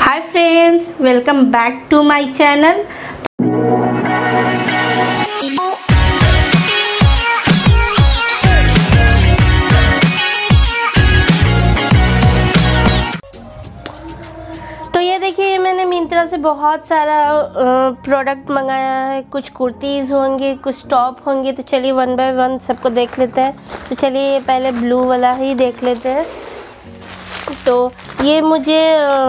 Hi friends, welcome back to my channel. तो ये देखिए, मैंने मिंत्रा से बहुत सारा प्रोडक्ट मंगाया है। कुछ कुर्तीज़ होंगे, कुछ टॉप होंगे। तो चलिए वन बाय वन सबको देख लेते हैं। तो चलिए पहले ब्लू वाला ही देख लेते हैं। तो ये मुझे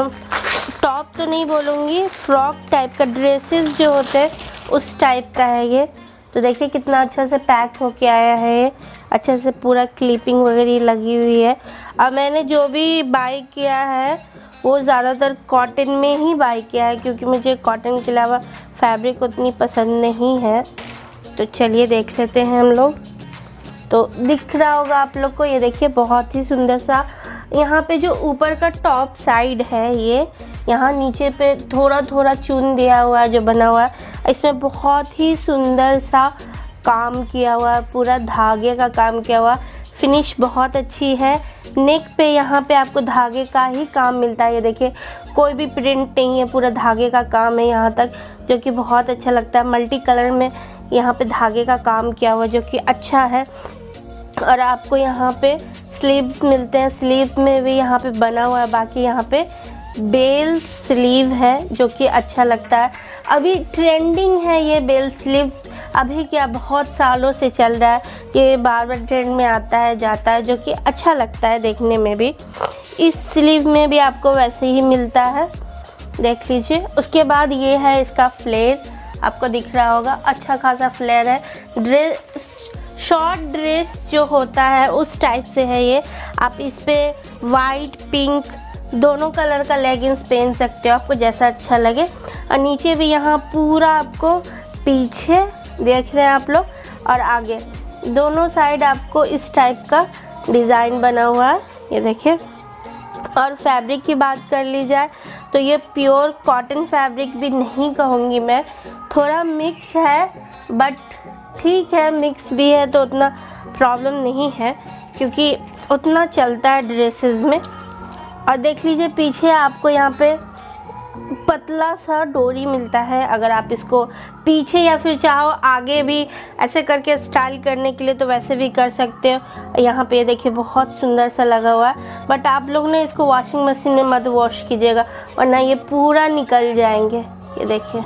टॉप तो नहीं बोलूँगी, फ्रॉक टाइप का, ड्रेसेस जो होते हैं उस टाइप का है ये। तो देखिए कितना अच्छा से पैक होके आया है ये, अच्छे से पूरा क्लिपिंग वगैरह लगी हुई है। अब मैंने जो भी बाय किया है वो ज़्यादातर कॉटन में ही बाय किया है, क्योंकि मुझे कॉटन के अलावा फैब्रिक उतनी पसंद नहीं है। तो चलिए देख लेते हैं हम लोग। तो दिख रहा होगा आप लोग को, ये देखिए बहुत ही सुंदर सा यहाँ पे जो ऊपर का टॉप साइड है, ये यहाँ नीचे पे थोड़ा थोड़ा चुन दिया हुआ है जो बना हुआ है। इसमें बहुत ही सुंदर सा काम किया हुआ है, पूरा धागे का काम किया हुआ। फिनिश बहुत अच्छी है। नेक पे यहाँ पे आपको धागे का ही काम मिलता है। ये देखिए कोई भी प्रिंट नहीं है, पूरा धागे का काम है यहाँ तक, जो कि बहुत अच्छा लगता है। मल्टी कलर में यहाँ पे धागे का काम किया हुआ जो कि अच्छा है। और आपको यहाँ पे स्लीव्स मिलते हैं, स्लीव में भी यहाँ पे बना हुआ है। बाकी यहाँ पे बेल स्लीव है जो कि अच्छा लगता है। अभी ट्रेंडिंग है ये बेल स्लीव, अभी क्या बहुत सालों से चल रहा है, ये बार बार ट्रेंड में आता है जाता है, जो कि अच्छा लगता है देखने में भी। इस स्लीव में भी आपको वैसे ही मिलता है, देख लीजिए। उसके बाद ये है इसका फ्लेयर, आपको दिख रहा होगा, अच्छा खासा फ्लेयर है। ड्रेस, शॉर्ट ड्रेस जो होता है उस टाइप से है ये। आप इस पे वाइट पिंक दोनों कलर का लेगिंग्स पहन सकते हो, आपको जैसा अच्छा लगे। और नीचे भी यहाँ पूरा आपको, पीछे देख रहे हैं आप लोग और आगे दोनों साइड आपको इस टाइप का डिज़ाइन बना हुआ है, ये देखिए। और फैब्रिक की बात कर ली जाए तो ये प्योर कॉटन फैब्रिक भी नहीं कहूँगी मैं, थोड़ा मिक्स है, बट ठीक है, मिक्स भी है तो उतना प्रॉब्लम नहीं है, क्योंकि उतना चलता है ड्रेसेस में। और देख लीजिए पीछे आपको यहाँ पे पतला सा डोरी मिलता है। अगर आप इसको पीछे या फिर चाहो आगे भी ऐसे करके स्टाइल करने के लिए तो वैसे भी कर सकते हो। यहाँ पे देखिए बहुत सुंदर सा लगा हुआ है। बट आप लोग ने इसको वॉशिंग मशीन में मत वॉश कीजिएगा, वरना ये पूरा निकल जाएंगे। ये देखिए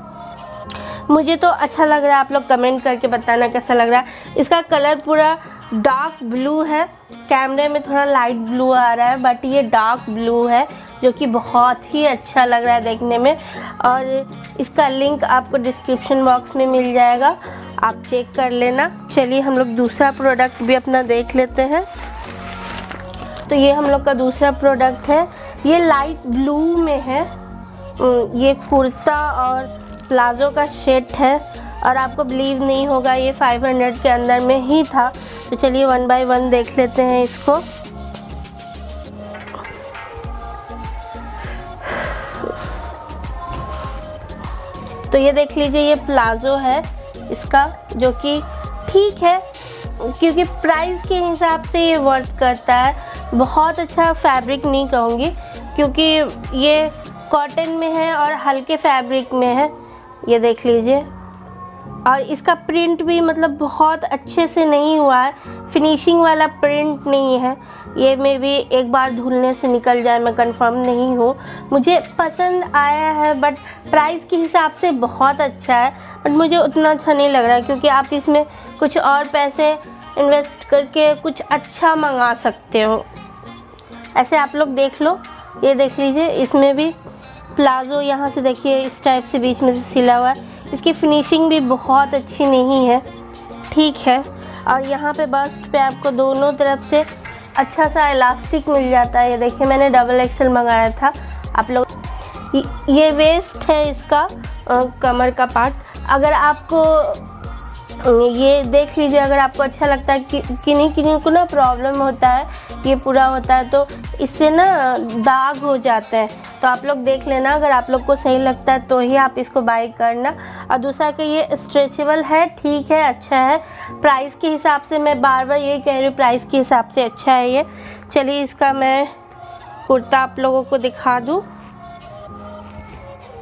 मुझे तो अच्छा लग रहा है, आप लोग कमेंट करके बताना कैसा लग रहा है। इसका कलर पूरा डार्क ब्लू है, कैमरे में थोड़ा लाइट ब्लू आ रहा है, बट ये डार्क ब्लू है जो कि बहुत ही अच्छा लग रहा है देखने में। और इसका लिंक आपको डिस्क्रिप्शन बॉक्स में मिल जाएगा, आप चेक कर लेना। चलिए हम लोग दूसरा प्रोडक्ट भी अपना देख लेते हैं। तो ये हम लोग का दूसरा प्रोडक्ट है, ये लाइट ब्लू में है। ये कुर्ता और प्लाजो का सेट है, और आपको बिलीव नहीं होगा ये 500 के अंदर में ही था। तो चलिए वन बाय वन देख लेते हैं इसको। तो ये देख लीजिए, ये प्लाजो है इसका, जो कि ठीक है, क्योंकि प्राइस के हिसाब से ये वर्क करता है। बहुत अच्छा फैब्रिक नहीं कहूँगी, क्योंकि ये कॉटन में है और हल्के फैब्रिक में है, ये देख लीजिए। और इसका प्रिंट भी मतलब बहुत अच्छे से नहीं हुआ है, फिनिशिंग वाला प्रिंट नहीं है। ये में भी एक बार धुलने से निकल जाए, मैं कंफर्म नहीं हूँ। मुझे पसंद आया है, बट प्राइस के हिसाब से बहुत अच्छा है, बट मुझे उतना अच्छा नहीं लग रहा है, क्योंकि आप इसमें कुछ और पैसे इन्वेस्ट करके कुछ अच्छा मंगा सकते हो। ऐसे आप लोग देख लो, ये देख लीजिए, इसमें भी प्लाजो यहाँ से देखिए इस टाइप से बीच में से सिला हुआ है। इसकी फिनिशिंग भी बहुत अच्छी नहीं है, ठीक है। और यहाँ पे बस्ट पे आपको दोनों तरफ से अच्छा सा इलास्टिक मिल जाता है। ये देखिए मैंने डबल एक्सल मंगाया था आप लोग। ये वेस्ट है इसका, कमर का पार्ट। अगर आपको ये देख लीजिए, अगर आपको अच्छा लगता है कि किन्हीं को ना प्रॉब्लम होता है, ये पूरा होता है तो इससे ना दाग हो जाते हैं, तो आप लोग देख लेना। अगर आप लोग को सही लगता है तो ही आप इसको बाय करना। और दूसरा कि ये स्ट्रेचेबल है, ठीक है, अच्छा है। प्राइस के हिसाब से मैं बार बार ये कह रही हूँ, प्राइस के हिसाब से अच्छा है ये। चलिए इसका मैं कुर्ता आप लोगों को दिखा दूँ।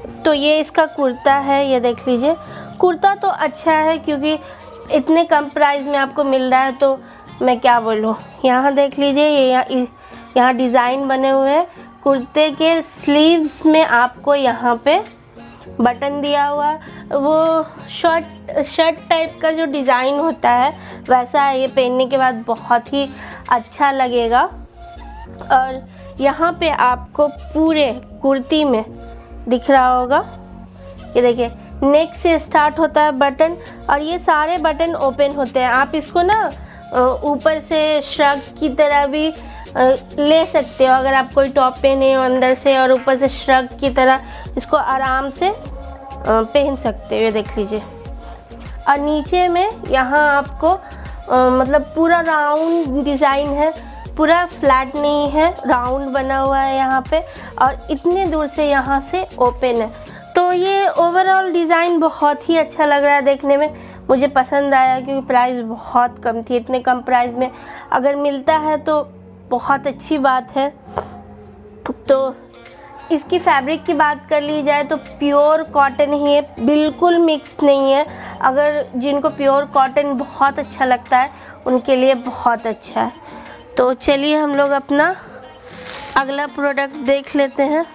तो ये इसका कुर्ता है, ये देख लीजिए। कुर्ता तो अच्छा है क्योंकि इतने कम प्राइस में आपको मिल रहा है, तो मैं क्या बोलूँ। यहाँ देख लीजिए, ये यहाँ डिज़ाइन बने हुए हैं। कुर्ते के स्लीव्स में आपको यहाँ पे बटन दिया हुआ, वो शर्ट टाइप का जो डिज़ाइन होता है वैसा है। ये पहनने के बाद बहुत ही अच्छा लगेगा। और यहाँ पे आपको पूरे कुर्ती में दिख रहा होगा, ये देखिए नेक से स्टार्ट होता है बटन, और ये सारे बटन ओपन होते हैं। आप इसको ना ऊपर से श्रग की तरह भी ले सकते हो। अगर आप कोई टॉप पहने हो अंदर से और ऊपर से श्रग की तरह इसको आराम से पहन सकते हो, ये देख लीजिए। और नीचे में यहाँ आपको मतलब पूरा राउंड डिज़ाइन है, पूरा फ्लैट नहीं है, राउंड बना हुआ है यहाँ पे, और इतने दूर से यहाँ से ओपन है। तो ये ओवरऑल डिज़ाइन बहुत ही अच्छा लग रहा है देखने में, मुझे पसंद आया क्योंकि प्राइस बहुत कम थी। इतने कम प्राइस में अगर मिलता है तो बहुत अच्छी बात है। तो इसकी फैब्रिक की बात कर ली जाए तो प्योर कॉटन ही है, बिल्कुल मिक्स नहीं है। अगर जिनको प्योर कॉटन बहुत अच्छा लगता है उनके लिए बहुत अच्छा है। तो चलिए हम लोग अपना अगला प्रोडक्ट देख लेते हैं।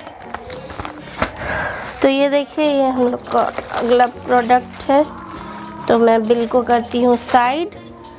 तो ये देखिए, ये हम लोग का अगला प्रोडक्ट है। तो मैं बिल को करती हूँ साइड,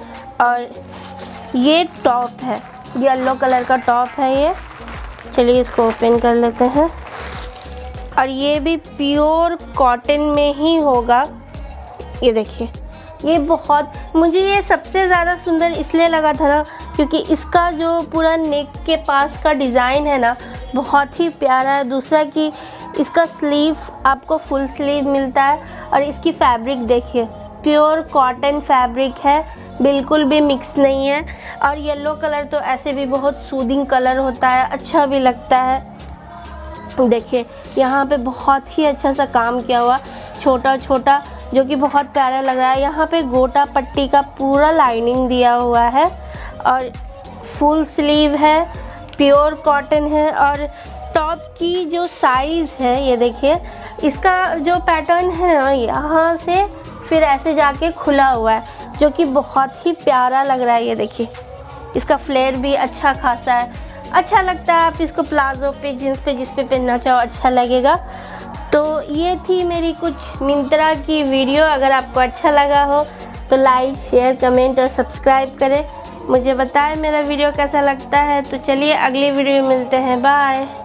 और ये टॉप है, येलो कलर का टॉप है ये। चलिए इसको ओपन कर लेते हैं। और ये भी प्योर कॉटन में ही होगा, ये देखिए। ये बहुत, मुझे ये सबसे ज़्यादा सुंदर इसलिए लगा था ना क्योंकि इसका जो पूरा नेक के पास का डिज़ाइन है ना बहुत ही प्यारा है। दूसरा कि इसका स्लीव आपको फुल स्लीव मिलता है, और इसकी फैब्रिक देखिए, प्योर कॉटन फैब्रिक है, बिल्कुल भी मिक्स नहीं है। और येलो कलर तो ऐसे भी बहुत सूदिंग कलर होता है, अच्छा भी लगता है। देखिए यहाँ पे बहुत ही अच्छा सा काम किया हुआ, छोटा छोटा, जो कि बहुत प्यारा लग रहा है। यहाँ पे गोटा पट्टी का पूरा लाइनिंग दिया हुआ है, और फुल स्लीव है, प्योर कॉटन है। और टॉप की जो साइज़ है, ये देखिए, इसका जो पैटर्न है ना, यहाँ से फिर ऐसे जाके खुला हुआ है, जो कि बहुत ही प्यारा लग रहा है। ये देखिए, इसका फ्लेयर भी अच्छा खासा है, अच्छा लगता है। आप इसको प्लाजो पे, जीन्स पे, जिस पे पहनना चाहो अच्छा लगेगा। तो ये थी मेरी कुछ मिंत्रा की वीडियो। अगर आपको अच्छा लगा हो तो लाइक, शेयर, कमेंट और सब्सक्राइब करें। मुझे बताएं मेरा वीडियो कैसा लगता है। तो चलिए अगली वीडियो में मिलते हैं, बाय।